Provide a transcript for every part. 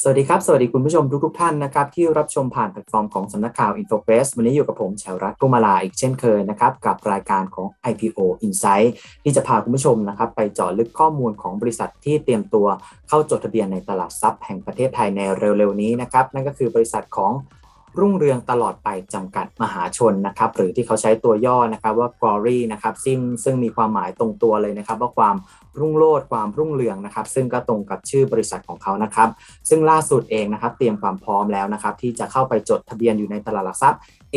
สวัสดีครับสวัสดีคุณผู้ชมทุกท่านนะครับที่รับชมผ่านแพลตฟอร์มของสำนักข่าว Infogress วันนี้อยู่กับผมแฉวรัตน์ รุ่งมาลาอีกเช่นเคยนะครับกับรายการของ IPO Insight ที่จะพาคุณผู้ชมนะครับไปเจาะลึกข้อมูลของบริษัทที่เตรียมตัวเข้าจดทะเบียนในตลาดทรัพย์แห่งประเทศไทยในเร็วๆนี้นะครับนั่นก็คือบริษัทของรุ่งเรืองตลอดไปจำกัดมหาชนนะครับหรือที่เขาใช้ตัวย่อนะครับว่า Glory นะครับซึ่งมีความหมายตรงตัวเลยนะครับว่าความรุ่งโรจน์ความรุ่งเรืองนะครับซึ่งก็ตรงกับชื่อบริษัทของเขานะครับซึ่งล่าสุดเองนะครับเตรียมความพร้อมแล้วนะครับที่จะเข้าไปจดทะเบียนอยู่ในตลาดหลักทรัพย์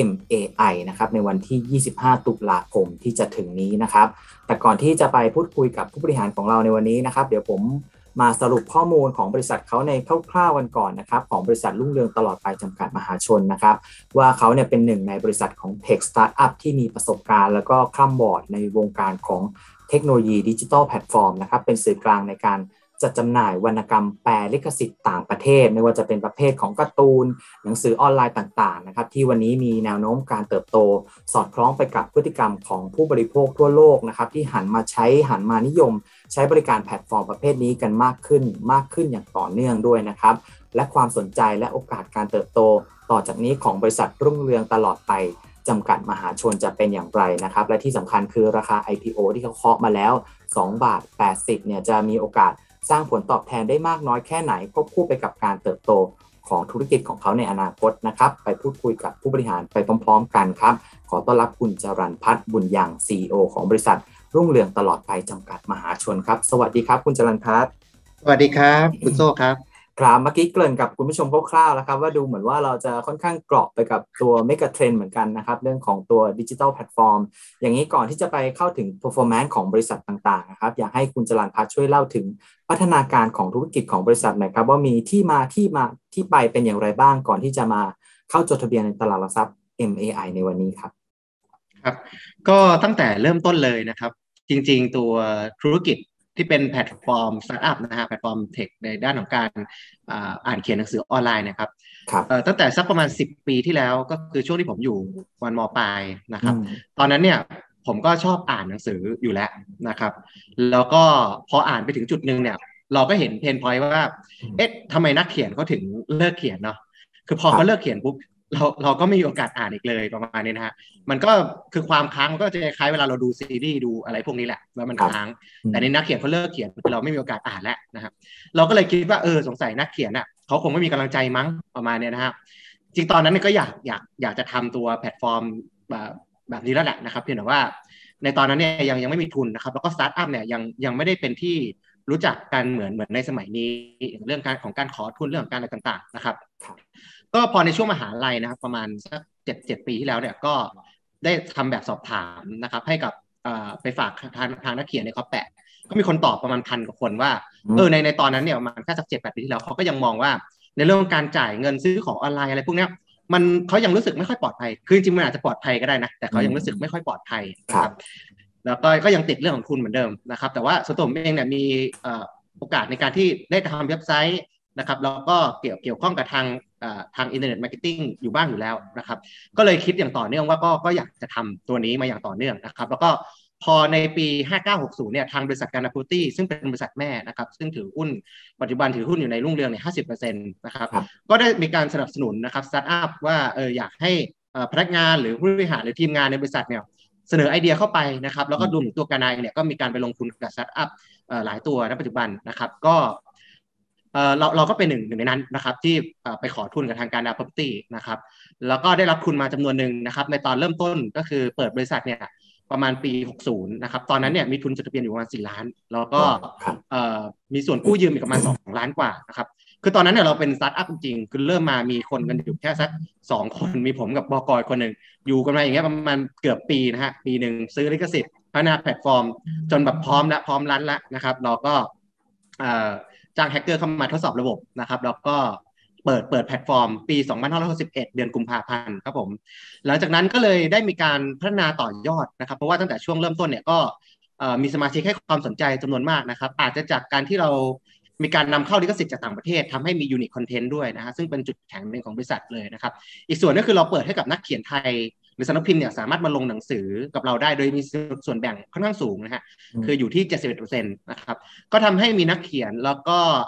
MAI นะครับในวันที่ 25 ตุลาคมที่จะถึงนี้นะครับแต่ก่อนที่จะไปพูดคุยกับผู้บริหารของเราในวันนี้นะครับเดี๋ยวผมมาสรุปข้อมูลของบริษัทเขาในคร่าวๆกันก่อนนะครับของบริษัทรุ่งเรืองตลอดไปจำกัดมหาชนนะครับว่าเขาเนี่ยเป็นหนึ่งในบริษัทของ Tech Startup ที่มีประสบการณ์แล้วก็คร่ำวอร์ดในวงการของเทคโนโลยีดิจิทัลแพลตฟอร์มนะครับเป็นสื่อกลางในการจัดจำหน่ายวรรณกรรมแปลลิขสิทธิ์ต่างประเทศไม่ว่าจะเป็นประเภทของการ์ตูนหนังสือออนไลน์ต่างๆนะครับที่วันนี้มีแนวโน้มการเติบโตสอดคล้องไปกับพฤติกรรมของผู้บริโภคทั่วโลกนะครับที่หันมานิยมใช้บริการแพลตฟอร์มประเภทนี้กันมากขึ้นอย่างต่อเนื่องด้วยนะครับและความสนใจและโอกาสการเติบโตต่อจากนี้ของบริษัทรุ่งเรืองตลอดไปจำกัดมหาชนจะเป็นอย่างไรนะครับและที่สำคัญคือราคา IPO ที่เขาเคาะมาแล้ว2.80 บาทเนี่ยจะมีโอกาสสร้างผลตอบแทนได้มากน้อยแค่ไหนควบคู่ไปกับการเติบโตของธุรกิจของเขาในอนาคตนะครับไปพูดคุยกับผู้บริหารไปพร้อมๆกันครับขอต้อนรับคุณจรัญพัฒน์บุญยัง CEO ของบริษัทรุ่งเรืองตลอดไปจำกัดมหาชนครับสวัสดีครับคุณจรัญพัฒน์สวัสดีครับคุณโซ่ครับครับเมื่อกี้เกริ่นกับคุณผู้ชมคร่าวๆแล้วครับว่าดูเหมือนว่าเราจะค่อนข้างเกราะไปกับตัวเมกะเทรนด์เหมือนกันนะครับเรื่องของตัวดิจิทัลแพลตฟอร์มอย่างนี้ก่อนที่จะไปเข้าถึง performance ของบริษัทต่างๆนะครับอยากให้คุณจรัญพัฒน์ช่วยเล่าถึงพัฒนาการของธุรกิจของบริษัทหน่อยครับว่ามีที่ไปเป็นอย่างไรบ้างก่อนที่จะมาเข้าจดทะเบียนในตลาดหลักทรัพย์ MAI ในวันนี้ครับครับก็ตั้งแต่เริ่มต้นเลยนะครับจริงๆตัวธุรกิจที่เป็นแพลตฟอร์มสตาร์ทอัพนะฮะแพลตฟอร์มเทคในด้านของการอ่านเขียนหนังสือออนไลน์นะครับครับตั้งแต่สักประมาณ10 ปีที่แล้วก็คือช่วงที่ผมอยู่วันมปลายนะครับอืมตอนนั้นเนี่ยผมก็ชอบอ่านหนังสืออยู่แล้วนะครับแล้วก็พออ่านไปถึงจุดหนึ่งเนี่ยเราก็เห็นเพนพอยต์ว่าเอ๊ะทำไมนักเขียนเขาถึงเลิกเขียนเนาะคือพอเขาเลิกครับเขียนปุ๊บเราก็ไม่มีโอกาสอ่านอีกเลยประมาณนี้นะฮะ มันก็คือความค้างมันก็จะคล้ายเวลาเราดูซีรีส์ดูอะไรพวกนี้แหละแล้วมันครับค้างอืมแต่ในนักเขียนเขาเลิกเขียนคือเราไม่มีโอกาสอ่านแล้วนะครับเราก็เลยคิดว่าสงสัยนักเขียนอ่ะเขาคงไม่มีกำลังใจมั้งประมาณนี้นะครับจริงตอนนั้นก็อยากจะทำตัวแพลตฟอร์มแบบนี้แล้วแหละนะครับเพียงแต่ว่าในตอนนั้นเนี่ยยังไม่มีทุนนะครับแล้วก็สตาร์ทอัพเนี่ยยังไม่ได้เป็นที่รู้จักกันเหมือนในสมัยนี้เรื่องการขอทุนเรื่องของการอะไรต่างๆนะครับก็พอในช่วงมหาลัยนะครับประมาณสัก7 ปีที่แล้วเนี่ยก็ได้ทำแบบสอบถามนะครับให้กับไปฝากทางนักเขียนในเขาแปะก็มีคนตอบประมาณ1,000 กว่าคนว่าอืมในตอนนั้นเนี่ยประมาณแค่สัก7-8 ปีที่แล้วเขาก็ยังมองว่าในเรื่องของการจ่ายเงินซื้อของออนไลน์อะไรพวกนี้มันเขายังรู้สึกไม่ค่อยปลอดภัยคือจริงๆมันอาจจะปลอดภัยก็ได้นะแต่เขายังรู้สึกไม่ค่อยปลอดภัยครับนะครับแล้วก็ยังติดเรื่องของทุนเหมือนเดิมนะครับแต่ว่าส่วนตัวผมเองเนี่ยมีโอกาสในการที่ได้ทำเว็บไซต์นะครับแล้วก็เกี่ยวข้องกับทางอินเทอร์เน็ตมาร์เก็ตติ้งอยู่บ้างอยู่แล้วนะครับก็เลยคิดอย่างต่อเนื่องว่าก็อยากจะทำตัวนี้มาอย่างต่อเนื่องนะครับแล้วก็พอในปี5960เนี่ยทางบริษัทการนาพูตี้ซึ่งเป็นบริษัทแม่นะครับซึ่งถือหุ้นปัจจุบันถือหุ้นอยู่ในรุ่งเรืองเนี่ย50%นะครับครับก็ได้มีการสนับสนุนนะครับสตาร์ทอัพว่าอยากให้พนักงานหรือผู้บริหารหรือทีมงานในบริษัทเนี่ยเสนอไอเดียเข้าไปนะครับแล้วก็รวมถึงตัวการนายเนี่ยก็มีการไปลงทุนกับสตาร์ทอัพหลายตัวในปัจจุบันนะครับก็เราก็เป็นหนึ่งในนั้นนะครับที่ไปขอทุนกับทางการนา property นะครับแล้วก็ได้รับทุนมาจำนวนหนึ่งนะครับในตอนเริ่มต้นก็คือเปิดบริษัทเนี่ยประมาณปี60นะครับตอนนั้นเนี่ยมีทุนจดทะเบียนอยู่ประมาณ4 ล้านแล้วก็ว้าวครับมีส่วนกู้ยืมอีกประมาณ2 ล้านกว่านะครับคือตอนนั้นเนี่ยเราเป็นสตาร์ทอัพจริงๆคือเริ่มมามีคนกันอยู่แค่สัก2 คนมีผมกับบก.คนหนึ่งอยู่กันมาอย่างเงี้ยประมาณเกือบปีนะฮะปีหนึ่งซื้อลิขสิทธิ์พัฒนาแพลตฟอร์มจนแบบพร้อมรันแล้วนะครับเราก็จ้างแฮกเกอร์เข้ามาทดสอบระบบนะครับแล้วก็เปิดแพลตฟอร์มปี2561เดือนกุมภาพันธ์ครับผมหลังจากนั้นก็เลยได้มีการพัฒนาต่อยอดนะครับเพราะว่าตั้งแต่ช่วงเริ่มต้นเนี่ยก็มีสมาชิกให้ความสนใจจำนวนมากนะครับอาจจะจากการที่เรามีการนำเข้าลิขสิทธิ์จากต่างประเทศทำให้มียูนิคคอนเทนต์ด้วยนะฮะซึ่งเป็นจุดแข็งหนึ่งของบริษัทเลยนะครับอีกส่วนก็คือเราเปิดให้กับนักเขียนไทยหรือสำนักพิมพ์เนี่ยสามารถมาลงหนังสือกับเราได้โดยมีส่วนแบ่งค่อนข้างสูงนะฮะคืออยู่ที่71%นะครับก็ทำให้มีนักเขียนแล้วก็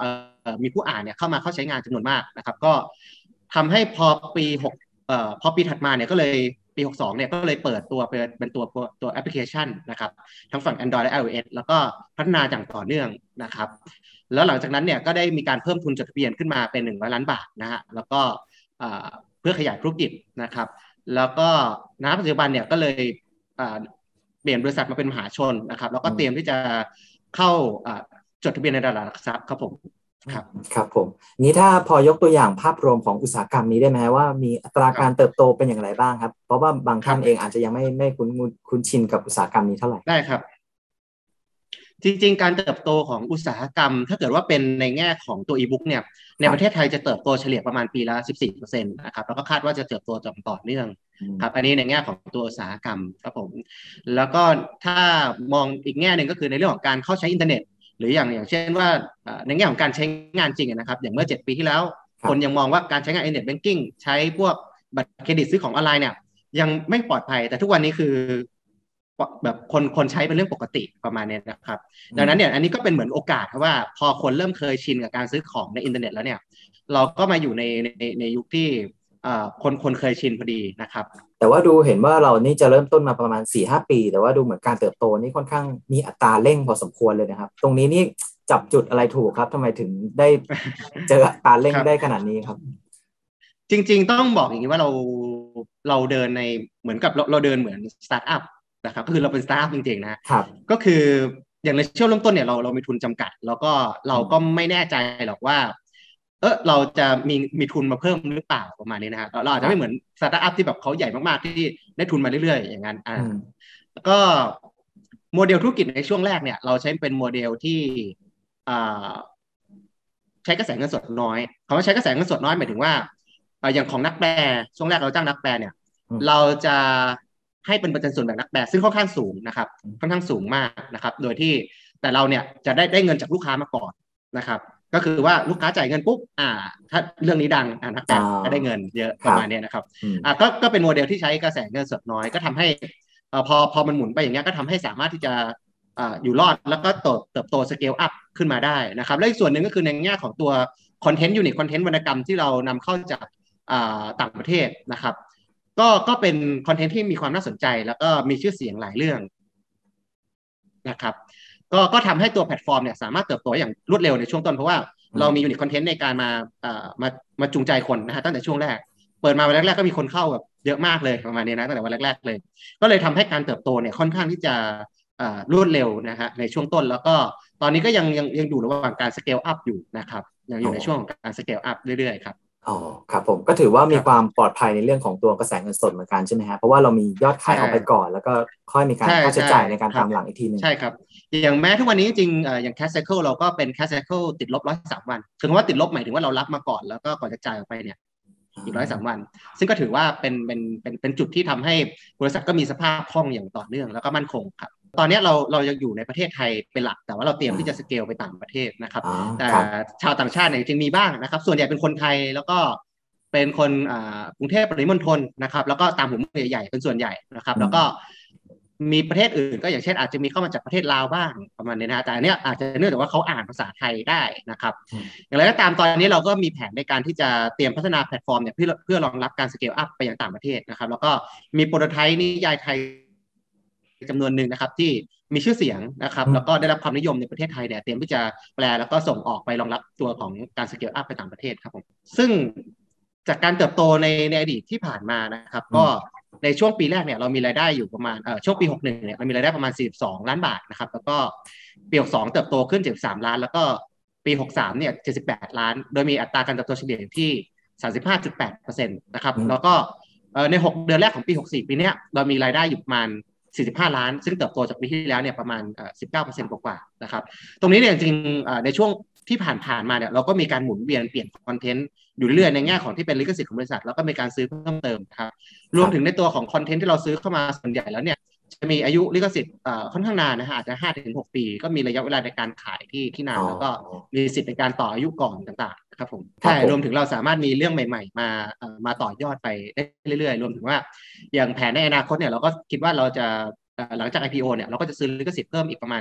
มีผู้อ่านเนี่ยเข้าใช้งานจำนวนมากนะครับก็ทำให้พอปีถัดมาเนี่ยก็เลยปี62เนี่ยก็เลยเปิดตัวเป็นตัวแอปพลิเคชันนะครับทั้งฝั่ง Android และ iOS แล้วก็พัฒนาอย่างต่อเนื่องนะครับแล้วหลังจากนั้นเนี่ยก็ได้มีการเพิ่มทุนจดทะเบียนขึ้นมาเป็น100 ล้านบาทนะฮะแล้วก็เพื่อขยายธุรกิจนะครับแล้วก็ณปัจจุบันเนี่ยก็เลยเปลี่ยนบริษัทมาเป็นมหาชนนะครับแล้วก็เตรียมที่จะเข้าจดทะเบียนในตลาดหลักทรัพย์ครับผมครับผมนี้ถ้าพอยกตัวอย่างภาพรวมของอุตสาหกรรมนี้ได้ไหมว่ามีอัตราการเติบโตเป็นอย่างไรบ้างครับเพราะว่าบางท่านเองอาจจะยังไม่คุ้นชินกับอุตสาหกรรมนี้เท่าไหร่ได้ครับจริงๆการเติบโตของอุตสาหกรรมถ้าเกิดว่าเป็นในแง่ของตัว e-book เนี่ยในประเทศไทยจะเติบโตเฉลี่ยประมาณปีละ 14% นะครับแล้วก็คาดว่าจะเติบโตต่อเนื่องครับอันนี้ในแง่ของตัวอุตสาหกรรมครับผมแล้วก็ถ้ามองอีกแง่หนึ่งก็คือในเรื่องของการเข้าใช้อินเทอร์เน็ตหรืออย่างเช่นว่าในแง่ของการใช้งานจริงนะครับอย่างเมื่อ7 ปีที่แล้วคนยังมองว่าการใช้งานอินเทอร์เน็ตแบงกิ้งใช้พวกบัตรเครดิตซื้อของออนไลน์เนี่ยยังไม่ปลอดภัยแต่ทุกวันนี้คือแบบคนใช้เป็นเรื่องปกติประมาณนี้นะครับดังนั้นเนี่ยอันนี้ก็เป็นเหมือนโอกาสครับว่าพอคนเริ่มเคยชินกับการซื้อของในอินเทอร์เน็ตแล้วเนี่ยเราก็มาอยู่ในยุคที่คนเคยชินพอดีนะครับแต่ว่าดูเห็นว่าเรานี่จะเริ่มต้นมาประมาณ 4-5 ปีแต่ว่าดูเหมือนการเติบโตนี่ค่อนข้างมีอัตราเร่งพอสมควรเลยนะครับตรงนี้นี่จับจุดอะไรถูกครับทำไมถึงได้เจออัตราเร่งได้ขนาดนี้ครับจริงๆต้องบอกอย่างนี้ว่าเราเดินในเหมือนกับเราเดินเหมือนสตาร์ทอัพนะครับคือเราเป็นสตาร์ทอัพจริงๆนะครับก็คืออย่างในช่วงเริ่มต้นเนี่ยเรามีทุนจำกัดแล้วก็เราก็ไม่แน่ใจหรอกว่าเราจะมีทุนมาเพิ่มหรือเปล่าประมาณนี้นะฮะเราอาจจะไม่เหมือนสตาร์ทอัพที่แบบเขาใหญ่มากๆที่ได้ทุนมาเรื่อยๆอย่างนั้นแล้วก็โมเดลธุรกิจในช่วงแรกเนี่ยเราใช้เป็นโมเดลที่ใช้กระแสเงินสดน้อยคำว่าใช้กระแสเงินสดน้อยหมายถึงว่าอย่างของนักแปลช่วงแรกเราจ้างนักแปลเนี่ยเราจะให้เป็นเปอร์เซ็นต์ส่วนแบ่งนักแปลซึ่งค่อนข้างสูงนะครับค่อนข้างสูงมากนะครับโดยที่แต่เราเนี่ยจะได้เงินจากลูกค้ามาก่อนนะครับก็คือว่าลูกค้าจ่ายเงินปุ๊บถ้าเรื่องนี้ดังนักแปลก็ได้เงินเยอะประมาณนี้นะครับก็เป็นโมเดลที่ใช้กระแสเงินสดน้อยก็ทำให้พอมันหมุนไปอย่างเงี้ยก็ทำให้สามารถที่จะอยู่รอดแล้วก็เติบโตสเกลอัพขึ้นมาได้นะครับและอีกส่วนหนึ่งก็คือในแง่ของตัวคอนเทนต์ยูนิคคอนเทนต์วรรณกรรมที่เรานำเข้าจากต่างประเทศนะครับก็เป็นคอนเทนต์ที่มีความน่าสนใจแล้วก็มีชื่อเสียงหลายเรื่องนะครับก็ทำให้ตัวแพลตฟอร์มเนี่ยสามารถเติบโตอย่างรวดเร็วในช่วงต้นเพราะว่าเรามียูนิคคอนเทนต์ในการมาจูงใจคนนะฮะตั้งแต่ช่วงแรกเปิดมาวันแรกๆก็มีคนเข้าแบบเยอะมากเลยประมาณนี้นะตั้งแต่วันแรกๆเลยก็เลยทำให้การเติบโตเนี่ยค่อนข้างที่จะรวดเร็วนะฮะในช่วงต้นแล้วก็ตอนนี้ก็ยังอยู่ระหว่างการสเกลอัพอยู่นะครับยังอยู่ในช่วงของการสเกลอัพเรื่อยๆครับอ๋อครับผมก็ถือว่ามีความปลอดภัยในเรื่องของตัวกระแสเงินสดเหมือนกันใช่ไหมฮะเพราะว่าเรามียอดขายออกไปก่อนแล้วก็ค่อยมีการค่าใช้จ่ายในการตามหลังอีกทีนึงใช่ครับอย่างแม้ทุกวันนี้จริงอย่าง cash cycle เราก็เป็น cash cycle ติดลบ103 วันคือว่าติดลบหมายถึงว่าเรารับมาก่อนแล้วก็ก่อนจะจ่ายออกไปเนี่ยอีก103 วันซึ่งก็ถือว่าเป็นจุดที่ทำให้บริษัทก็มีสภาพคล่องอย่างต่อเนื่องแล้วก็มั่นคงครับตอนนี้เรายังอยู่ในประเทศไทยเป็นหลักแต่ว่าเราเตรียมที่จะสเกลไปต่างประเทศนะครับแต่ชาวต่างชาติเนี่ยจริงมีบ้างนะครับส่วนใหญ่เป็นคนไทยแล้วก็เป็นคนกรุงเทพปริมณฑลนะครับแล้วก็ตามหัวเมืองใหญ่ๆเป็นส่วนใหญ่นะครับแล้วก็มีประเทศอื่นก็อย่างเช่นอาจจะมีเข้ามาจากประเทศลาวบ้างประมาณนี้นะแต่อันนี้อาจจะเนื่องจากว่าเขาอ่านภาษาไทยได้นะครับอย่างไรก็ตามตอนนี้เราก็มีแผนในการที่จะเตรียมพัฒนาแพลตฟอร์มเนี่ยเพื่อรองรับการสเกลอัพไปยังต่างประเทศนะครับแล้วก็มีโปรโตไทป์นิยายไทยจำนวนหนึ่งนะครับที่มีชื่อเสียงนะครับแล้วก็ได้รับความนิยมในประเทศไทยเนี่ยเตรียมที่จะแปลแล้วก็ส่งออกไปรองรับตัวของการสเกลอัพไปต่างประเทศครับผมซึ่งจากการเติบโตในอดีตที่ผ่านมานะครับก็ในช่วงปีแรกเนี่ยเรามีรายได้อยู่ประมาณช่วงปี61เนี่ยเรามีรายได้ประมาณ42 ล้านบาทนะครับแล้วก็ปี62เติบโตขึ้น73 ล้านแล้วก็ปี63เนี่ย78 ล้านโดยมีอัตราการเติบโตเฉลี่ยอยู่ที่ 35.8% นะครับแล้วก็ใน6 เดือนแรกของปี64ปีนี้เรามีรายได้อยู่ประมาณ45 ล้านซึ่งเติบโตจากปีที่แล้วเนี่ยประมาณ19% กว่าๆนะครับตรงนี้เนี่ยจริงในช่วงที่ผ่านมาเนี่ยเราก็มีการหมุนเวียนเปลี่ยนคอนเทนต์อยู่เรื่อยในแง่ของที่เป็นลิขสิทธิ์ของบริษัทแล้วก็มีการซื้อเพิ่มเติมครับรวมถึงในตัวของคอนเทนต์ที่เราซื้อเข้ามาส่วนใหญ่แล้วเนี่ยจะมีอายุลิขสิทธิ์ค่อนข้างนานนะฮะอาจจะ 5-6 ปีก็มีระยะเวลาในการขายที่นานแล้วก็มีสิทธิ์ในการต่ออายุก่อนต่างๆครับผมใช่รวมถึงเราสามารถมีเรื่องใหม่ๆมาต่อยอดไปได้เรื่อยๆรวมถึงว่าอย่างแผนในอนาคตเนี่ยเราก็คิดว่าเราจะหลังจาก IPO เนี่ยเราก็จะซื้อลิขสิทธิ์เพิ่มอีกประมาณ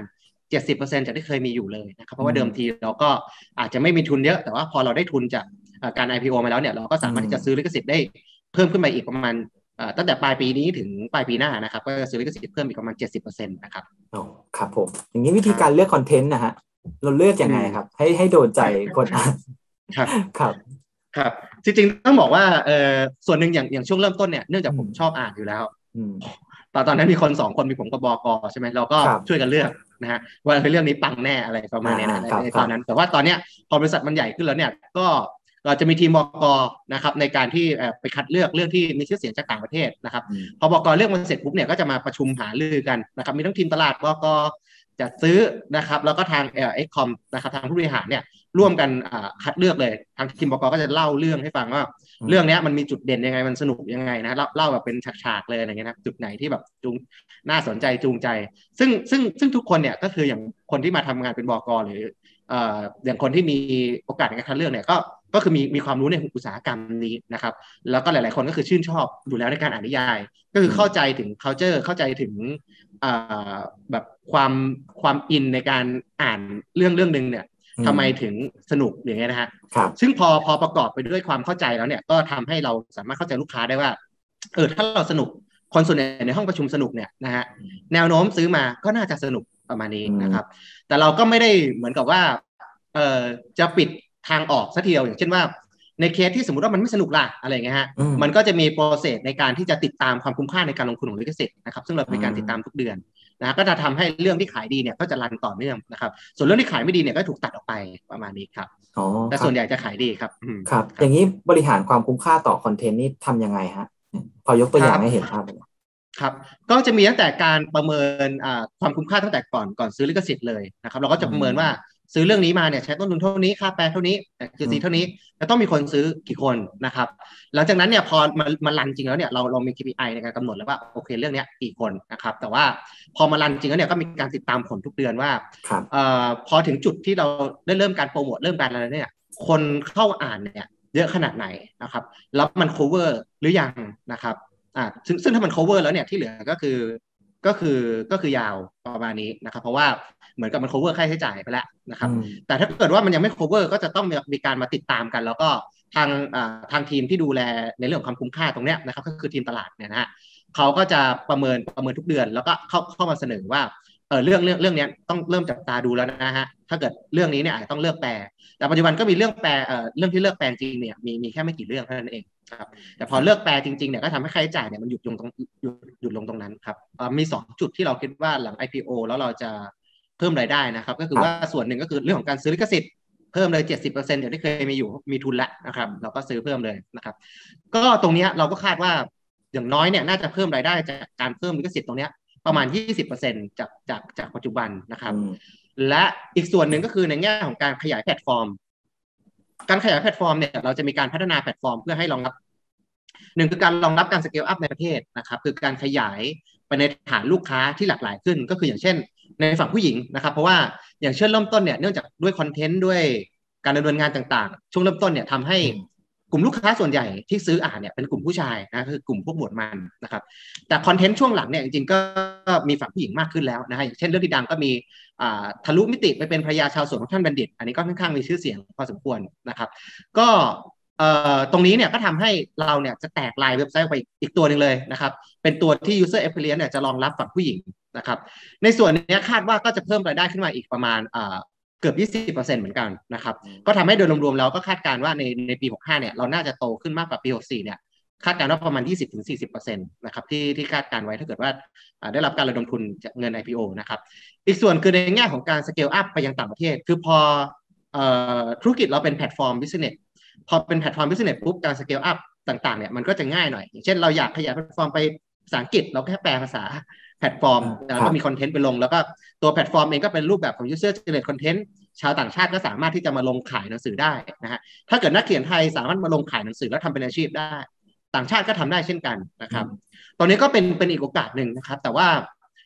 70%จากที่เคยมีอยู่เลยนะครับเพราะว่าเดิมทีเราก็อาจจะไม่มีทุนเยอะแต่ว่าพอเราได้ทุนจากการ IPO มาแล้วเนี่ยเราก็สามารถที่จะซื้อลิขสิทธิ์ได้เพิ่มขึ้นไปอีกประมาณตั้งแต่ปลายปีนี้ถึงปลายปีหน้านะครับก็จะซื้อลิขสิทธิ์เพิ่มอีกประมาณ 70% นะครับอ๋อครับผมอย่างนี้วิธีการเลือกคอนเทนต์นะฮะเราเลือกยังไงครับให้โดนใจคนอ่านครับครับครับจริงๆต้องบอกว่าส่วนหนึ่งอย่างช่วงเริ่มต้นเนี่ยเนื่องจากผมชอบอ่านอยู่แล้วตอนนั้นมีคน2 คนมีผมกับบก.ใช่ไหมเราก็ช่วยกันเลือกนะฮะว่าเรื่องนี้ปังแน่อะไรประมาณนี้นะในตอนนั้นแต่ว่าตอนเนี้ยพอบริษัทมันใหญ่ขึ้นแล้วเนี่ยก็เราจะมีทีมบก.นะครับในการที่ไปคัดเลือกเรื่องที่มีชื่อเสียงจากต่างประเทศนะครับพอบก.เลือกมันเสร็จปุ๊บเนี่ยก็จะมาประชุมหารือกันนะครับมีทั้งทีมตลาดบก.จัดซื้อนะครับแล้วก็ทางExcomนะครับทางผู้บริหารเนี่ยร่วมกันคัดเลือกเลยทางทีมบก.ก็จะเล่าเรื่องให้ฟังว่าเรื่องนี้มันมีจุดเด่นยังไงมันสนุกยังไงนะเล่าแบบเป็นฉากๆเลยอะไรเงี้ยนะจุดไหนที่แบบน่าสนใจจูงใจซึ่งทุกคนเนี่ยก็คืออย่างคนที่มาทำงานเป็นบก.หรืออย่างคนที่มีโอกาสในการคัดเลือกเนี่ยก็คือมีความรู้ในอุตสาหกรรมนี้นะครับแล้วก็หลายๆคนก็คือชื่นชอบอยู่แล้วในการอ่านนิยายก็คือเข้าใจถึง culture เข้าใจถึงแบบความอินในการอ่านเรื่องนึงเนี่ยทำไมถึงสนุกอย่างเงี้ยนะฮะซึ่งพอประกอบไปด้วยความเข้าใจแล้วเนี่ยก็ทำให้เราสามารถเข้าใจลูกค้าได้ว่าถ้าเราสนุกคนส่วนใหญ่ในห้องประชุมสนุกเนี่ยนะฮะแนวโน้มซื้อมาก็น่าจะสนุกประมาณนี้นะครับแต่เราก็ไม่ได้เหมือนกับว่าจะปิดทางออกซะทีเดียวอย่างเช่นว่าในเคสที่สมมติว่ามันไม่สนุกล่ะอะไรเงี้ยฮะมันก็จะมีโปรเซสในการที่จะติดตามความคุ้มค่าในการลงทุนของลิขสิทธิ์นะครับซึ่งเรามีการติดตามทุกเดือนนะก็จะทำให้เรื่องที่ขายดีเนี่ยก็จะรันต่อเนื่องนะครับส่วนเรื่องที่ขายไม่ดีเนี่ยก็ถูกตัดออกไปประมาณนี้ครับแต่ส่วนใหญ่จะขายดีครับครับอย่างนี้บริหารความคุ้มค่าต่อคอนเทนต์นี่ทำยังไงฮะพอยกตัวอย่างให้เห็นภาพเลยครับก็จะมีตั้งแต่การประเมินความคุ้มค่าตั้งแต่ก่อนซื้อลิขสิทธิ์เลยนะครับเราก็จะประเมินว่าซื้อเรื่องนี้มาเนี่ยใช้ต้นทุนเท่านี้ค่าแปลเท่านี้GCเท่านี้จะต้องมีคนซื้อกี่คนนะครับหลังจากนั้นเนี่ยพอมารันจริงแล้วเนี่ยเรามี KPI ในการกำหนดแล้วว่าโอเคเรื่องนี้กี่คนนะครับแต่ว่าพอมารันจริงแล้วเนี่ยก็มีการติดตามผลทุกเดือนว่าพอถึงจุดที่เราได้เริ่มการโปรโมทเริ่มการอะไรเนี่ยคนเข้าอ่านเนี่ยเยอะขนาดไหนนะครับแล้วมัน cover หรือยังนะครับซึ่งถ้ามัน cover แล้วเนี่ยที่เหลือก็คือยาวประมาณนี้นะครับเพราะว่าเหมือนกับมัน cover ค่าใช้จ่ายไปแล้วนะครับแต่ถ้าเกิดว่ามันยังไม่ cover ก็จะต้องมีการมาติดตามกันแล้วก็ทางทีมที่ดูแลในเรื่องของความคุ้มค่าตรงเนี้ยนะครับก็คือทีมตลาดเนี่ยนะฮะเขาก็จะประเมินทุกเดือนแล้วก็เข้ามาเสนอว่าเรื่องนี้ต้องเริ่มจับตาดูแล้วนะฮะถ้าเกิดเรื่องนี้เนี่ยอาจจะต้องเลือกแปลแต่ปัจจุบันก็มีเรื่องแปลเรื่องที่เลือกแปลจริงเนี่ยมีแค่ไม่กี่เรื่องเท่านั้นเองครับแต่พอเลือกแปลจริงๆเนี่ยก็ทำให้ค่าใช้จ่ายเนี่ยมันหยุดลงตรงนั้นครับมี2จุดที่เราคิดว่าหลัง IPO แล้วเราจะเพิ่มรายได้นะครับก็คือว่าส่วนหนึ่งก็คือเรื่องของการซื้อลิขสิทธิ์เพิ่มเลย 70% อย่างที่เคยมีทุนแล้วนะครับเราก็ซื้อเพิ่มเลยนะครับก็ตรงนี้เราก็คาดว่าอย่างน้อยเนี่ยน่าจะเพิ่มรายได้จากการเพิ่มลิขสิทธิ์ตรงนี้ประมาณ 20% จากปัจจุบันนะครับและอีกส่วนหนึ่งก็คือในแง่ของการขยายแพลตฟอร์มเนี่ยเราจะมีการพัฒนาแพลตฟอร์มเพื่อให้รองรับหนึ่งคือการรองรับการสเกลอัพในประเทศนะครับคือการขยายไปในฐานลูกค้าที่หลากหลายขึ้นก็คืออย่างเช่นในฝั่งผู้หญิงนะครับเพราะว่าอย่างเช่นเริ่มต้นเนี่ยเนื่องจากด้วยคอนเทนต์ด้วยการดำเนินงานต่างๆช่วงเริ่มต้นเนี่ยทำให้กลุ่มลูกค้าส่วนใหญ่ที่ซื้ออ่านเนี่ยเป็นกลุ่มผู้ชายนะคือกลุ่มพวกหมวดมันนะครับแต่คอนเทนต์ช่วงหลังเนี่ยจริงๆก็มีฝั่งผู้หญิงมากขึ้นแล้วนะฮะอย่างเช่นเรื่องที่ดังก็มีทะลุมิติไปเป็นภรรยาชาวสวนของท่านบัณฑิตอันนี้ก็ค่อนข้างมีชื่อเสียงพอสมควรนะครับก็ตรงนี้เนี่ยก็ทำให้เราเนี่ยจะแตกลายเว็บไซต์ไปอีกตัวหนึ่งเลยนะครับเป็นตัวที่ user experience เนี่ยจะรองรับฝั่งผู้หญิงนะครับในส่วนนี้คาดว่าก็จะเพิ่มรายได้ขึ้นมาอีกประมาณเกือบ 20% เหมือนกันนะครับก็ทำให้โดยรวมๆแล้วก็คาดการณ์ว่าในปี 65เนี่ยเราน่าจะโตขึ้นมากกว่าปี 64เนี่ยคาดการณ์ว่าประมาณ 20-40% นะครับที่คาดการณ์ไว้ถ้าเกิดว่าได้รับการระดมทุนจากเงิน IPO นะครับอีกส่วนคือในแง่ของการ scale up ไปยังต่างประเทศคือพอธุรกิจเราเป็นแพลตฟอร์ม business พอเป็นแพลตฟอร์ม business ปุ๊บการ scale up ต่างๆเนี่ยมันก็จะง่ายหน่อยอย่างเช่นเราอยากขยายแพลตฟอร์มไปภาษาอังกฤษเราแค่แปลภาษาแพลตฟอร์มแล้วก็มีคอนเทนต์ไปลงแล้วก็ตัวแพลตฟอร์มเองก็เป็นรูปแบบของ user generate content ชาวต่างชาติก็สามารถที่จะมาลงขายหนังสือได้นะฮะถ้าเกิดนักเขียนไทยสามารถมาลงขายหนังสือแล้วทำเป็นอาชีพได้ต่างชาติก็ทำได้เช่นกันตอนนี้ก็เป็นอีกโอกาสหนึ่งนะครับแต่ว่า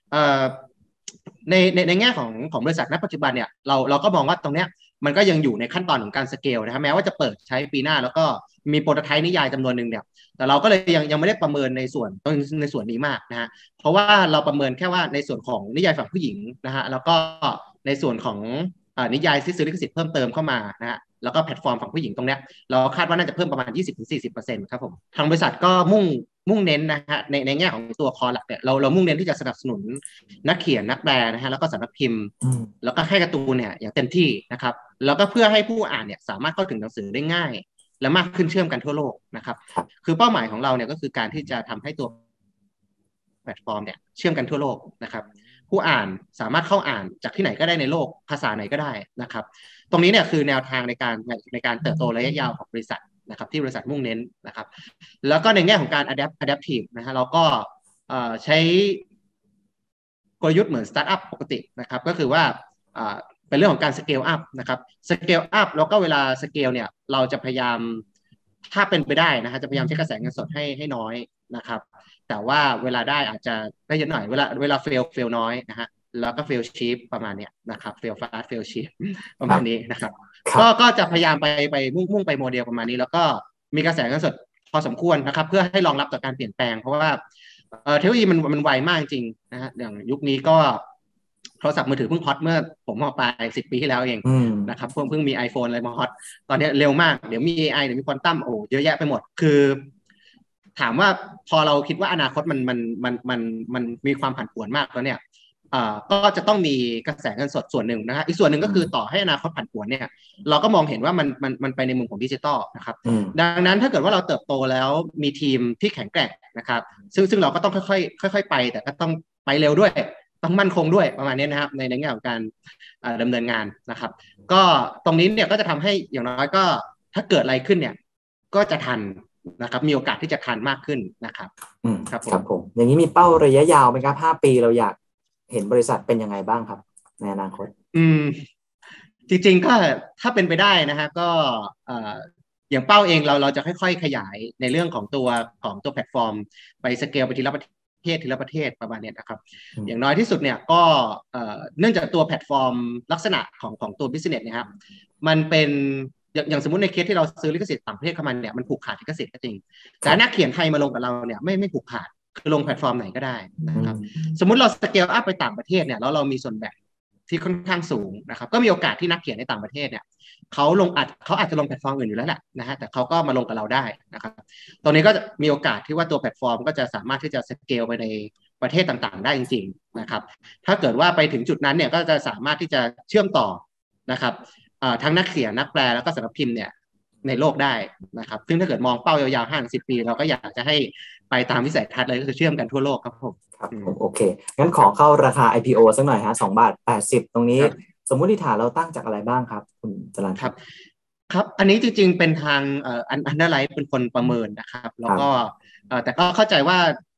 ในแง่ของบริษัทณปัจจุบันเนี่ยเราก็มองว่าตรงเนี้ยมันก็ยังอยู่ในขั้นตอนของการสเกลนะครับแม้ว่าจะเปิดใช้ปีหน้าแล้วก็มีโปรโตไทป์นิยายจำนวนหนึ่งเนี่ยแต่เราก็เลยยังไม่ได้ประเมินในส่วนนี้มากนะฮะเพราะว่าเราประเมินแค่ว่าในส่วนของนิยายฝั่งผู้หญิงนะฮะแล้วก็ในส่วนของนิยายซื้อลิขสิทธิ์เพิ่มเติมเข้ามานะฮะแล้วก็แพลตฟอร์มฝั่งผู้หญิงตรงเนี้ยเราคาดว่าน่าจะเพิ่มประมาณ 20-40% ครับผมทางบริษัทก็มุ่งเน้นนะฮะในแง่ของตัวคอหลักเนี่ยเรามุ่งเน้นที่จะสนับสนุนนักเขียนนักแปลนะฮะแล้วก็สำนักพิมพ์แล้วก็ให้การ์ตูนเนี่ยอย่างเต็มที่นะครับแล้วก็เพื่อให้ผู้อ่านเนี่ยสามารถเข้าถึงหนังสือได้ง่ายและมากขึ้นเชื่อมกันทั่วโลกนะครับคือเป้าหมายของเราเนี่ยก็คือการที่จะทำให้ตัวแพลตฟอร์มเนี่ยเชื่อมกันทั่วโลกนะครับผู้อ่านสามารถเข้าอ่านจากที่ไหนก็ได้ในโลกภาษาไหนก็ได้นะครับตรงนี้เนี่ยคือแนวทางในการเติบโตระยะยาวของบริษัทนะครับที่บริษัทมุ่งเน้นนะครับแล้วก็ในแง่ของการ adaptive นะฮะเราก็ใช้กลยุทธ์เหมือนสตาร์ทอัพปกตินะครับก็คือว่าเป็นเรื่องของการสเกลอัพนะครับสเกลอัพแล้วก็เวลาสเกลเนี่ยเราจะพยายามถ้าเป็นไปได้นะฮะจะพยายามใช้กระแสเงินสดให้น้อยนะครับแต่ว่าเวลาได้อาจจะได้เยอะหน่อยเวลาเฟลน้อยนะฮะแล้วก็ fail cheap ประมาณเนี้ยนะครับ fail fast fail cheap ประมาณนี้นะครับก็จะพยายามไปมุ่งไปโมเดลประมาณนี้แล้วก็มีกระแสเงินสดพอสมควรนะครับเพื่อให้รองรับต่อการเปลี่ยนแปลงเพราะว่าเทคโนโลยีมันไวมากจริงนะฮะอย่างยุคนี้ก็โทรศัพท์มือถือเพิ่งฮอตเมื่อผมออกไป10 ปีที่แล้วเองนะครับเพิ่งมี iPhone อะไรมาฮอตตอนนี้เร็วมากเดี๋ยวมี AI เดี๋ยวมีควอนตัมโอ้เยอะแยะไปหมดคือถามว่าพอเราคิดว่าอนาคตมันมีความผันผวนมากแล้วเนี่ยก็จะต้องมีกระแสเงินสดส่วนหนึ่งนะฮะอีกส่วนหนึ่งก็คือต่อให้อนาคตผันผวนเนี่ยเราก็มองเห็นว่ามันไปในมุมของดิจิตอลนะครับดังนั้นถ้าเกิดว่าเราเติบโตแล้วมีทีมที่แข็งแกร่งนะครับซึ่งเราก็ต้องค่อยไปแต่ก็ต้องไปเร็วด้วยต้องมั่นคงด้วยประมาณนี้นะครับในแง่ของการดำเนินงานนะครับก็ตรงนี้เนี่ยก็จะทำให้อย่างน้อยก็ถ้าเกิดอะไรขึ้นเนี่ยก็จะทันนะครับมีโอกาสที่จะทันมากขึ้นนะครับครับผมอย่างนี้มีเป้าระยะยาวไหมครับ5 ปีเราอยากเห็นบริษัทเป็นยังไงบ้างครับในอนาคตจริงๆก็ถ้าเป็นไปได้นะฮะก็อย่างเป้าเองเราจะค่อยๆขยายในเรื่องของตัวแพลตฟอร์มไปสเกลไปทีละประเทศประมาณนี้นะครับอย่างน้อยที่สุดเนี่ยก็เนื่องจากตัวแพลตฟอร์มลักษณะของตัว business เนี่ยครับมันเป็นอย่างสมมติในเคสที่เราซื้อลิขสิทธิ์ต่างประเทศเข้ามาเนี่ยมันผูกขาดลิขสิทธิ์ก็จริงแต่นักเขียนไทยมาลงกับเราเนี่ยไม่ผูกขาดคือลงแพลตฟอร์มไหนก็ได้นะครับสมมุติเราสเกลอัพไปต่างประเทศเนี่ยแล้วเรามีส่วนแบ่งที่ค่อนข้างสูงนะครับก็มีโอกาสที่นักเขียนในต่างประเทศเนี่ยเขาอาจจะลงแพลตฟอร์มอื่นอยู่แล้วแหละนะฮะแต่เขาก็มาลงกับเราได้นะครับตรงนี้ก็มีโอกาสที่ว่าตัวแพลตฟอร์มก็จะสามารถที่จะสเกลไปในประเทศต่างๆได้จริงๆนะครับถ้าเกิดว่าไปถึงจุดนั้นเนี่ยก็จะสามารถที่จะเชื่อมต่อนะครับทั้งนักเขียนนักแปลแล้วก็สำนักพิมพ์เนี่ยในโลกได้นะครับซึ่งถ้าเกิดมองเป้ายาวๆ5-10 ปีเราก็อยากจะให้ไปตามวิสัยทัศน์เลยก็คือเชื่อมกันทั่วโลกครับผมครับผมโอเคงั้นขอเข้าราคา IPO สักหน่อยฮะ2.80 ตรงนี้สมมุติฐานเราตั้งจากอะไรบ้างครับคุณจรัญครับอันนี้จริงๆเป็นทางอันเดอร์ไลท์เป็นคนประเมินนะครับแล้วก็แต่ก็เข้าใจว่า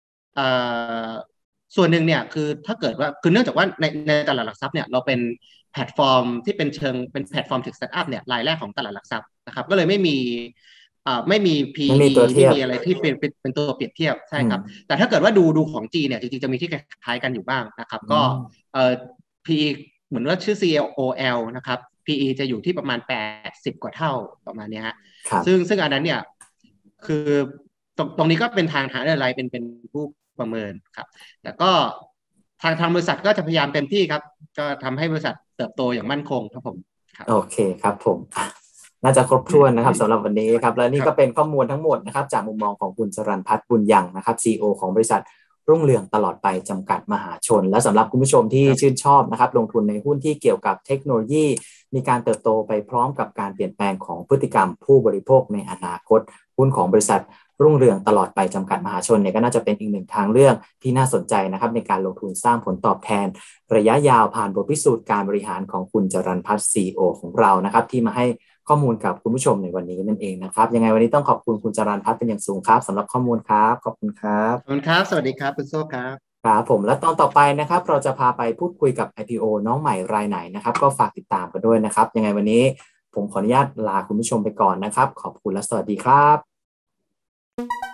ส่วนหนึ่งเนี่ยคือถ้าเกิดว่าคือเนื่องจากว่าในตลาดหลักทรัพย์เนี่ยเราเป็นแพลตฟอร์มที่เป็นเป็นแพลตฟอร์มถึงสตาร์ทอัพเนี่ยรายแรกของตลาดหลักทรัพย์นะครับก็เลยไม่มี PE ไม่มีอะไรที่เป็นตัวเปรียบเทียบใช่ครับแต่ถ้าเกิดว่าดูของจีนเนี่ยจริงๆจะมีที่คล้ายกันอยู่บ้างนะครับก็PE เหมือนว่าชื่อ COL นะครับ PE จะอยู่ที่ประมาณ80 กว่าเท่าประมาณนี้ฮะซึ่งอันนั้นเนี่ยคือตรงนี้ก็เป็นทางอะไรเป็นผู้ประเมินครับแต่ก็ทางบริษัทก็จะพยายามเต็มที่ครับก็ทำให้บริษัทเติบโตอย่างมั่นคงครับผมโอเคครับผมน่าจะครบถ้วนนะครับสำหรับวันนี้ครับและนี่ก็เป็นข้อมูลทั้งหมดนะครับจากมุมมองของคุณจรัญพัฒน์บุญยังนะครับ CEO ของบริษัทรุ่งเรืองตลอดไปจำกัดมหาชนและสำหรับคุณผู้ชมที่ชื่นชอบนะครับลงทุนในหุ้นที่เกี่ยวกับเทคโนโลยีมีการเติบโตไปพร้อมกับการเปลี่ยนแปลงของพฤติกรรมผู้บริโภคในอนาคตหุ้นของบริษัทรุ่งเรืองตลอดไปจำกัดมหาชนเนี่ยก็น่าจะเป็นอีกหนึ่งทางเลือกที่น่าสนใจนะครับในการลงทุนสร้างผลตอบแทนระยะยาวผ่านบทพิสูจน์การบริหารของคุณจรัญพัฒน์ CEO ของเรานะครับที่มาให้ข้อมูลกับคุณผู้ชมในวันนี้นั่นเองนะครับยังไงวันนี้ต้องขอบคุณคุณจรัญพัฒน์เป็นอย่างสูงครับสำหรับข้อมูลครับขอบคุณครับขอบคุณครับสวัสดีครับคุณโซ่ครับครับผมและตอนต่อไปนะครับเราจะพาไปพูดคุยกับ IPO น้องใหม่รายไหนนะครับก็ฝากติดตามกันด้วยนะครับยังไงวันนี้ผมขออนุญาตลาคุณผู้ชมไปก่อนนะครับขอบคุณและสวัสดีครับ